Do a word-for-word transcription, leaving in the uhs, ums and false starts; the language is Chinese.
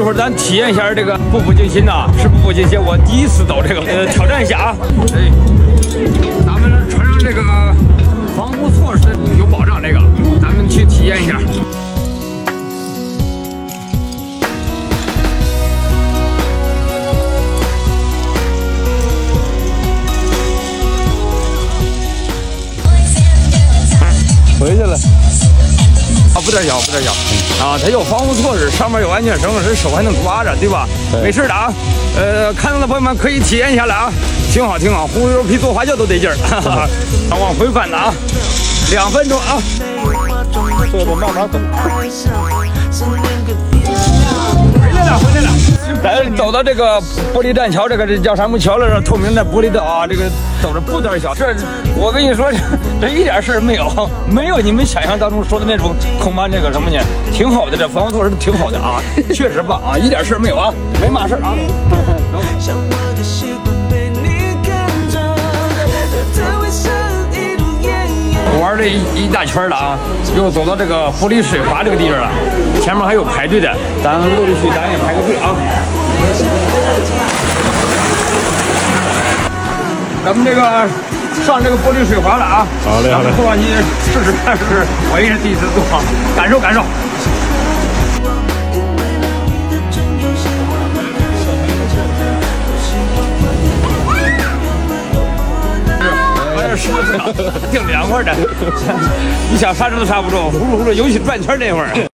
会儿咱体验一下这个步步惊心呐，是步步惊心。我第一次走这个，呃，挑战一下啊！哎，咱们穿上这个防护措施有保障，这个咱们去体验一下。 回去了， 啊，不点小，不点小，啊，它有防护措施，上面有安全绳，这手还能抓着，对吧？对没事的啊。呃，看到的朋友们可以体验一下了啊，挺好，挺好，烀牛皮做花椒都得劲儿，哈哈。往回翻的啊，两分钟啊。 这得慢慢走。 回来了，回来了。咱走到这个玻璃栈桥，这个这叫什么桥来着？透明的玻璃道啊，这个走着不点小。这我跟你说，这这一点事儿没有，没有你们想象当中说的那种恐怕这个什么呢？挺好的，这防护措施挺好的啊，确实棒啊，一点事儿没有啊，没嘛事儿啊。玩这一一大圈了啊，又走到这个玻璃水滑这个地方了，前面还有排队的，咱陆陆续续咱也排个队啊。咱们这个上这个玻璃水滑了啊， 好嘞，好嘞， 坐上去试试看，试试，我也是第一次坐，感受感受。挺凉快的，你想刹车都刹不住，呼噜呼噜，尤其转圈那会儿。